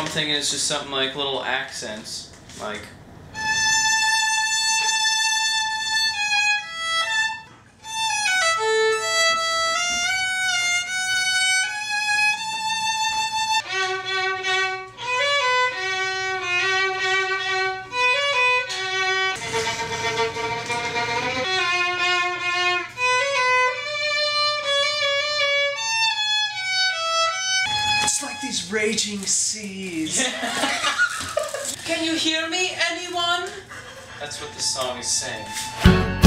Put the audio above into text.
I'm thinking it's just something like little accents, like. It's like these raging seas. Yeah. Can you hear me, anyone? That's what the song is saying.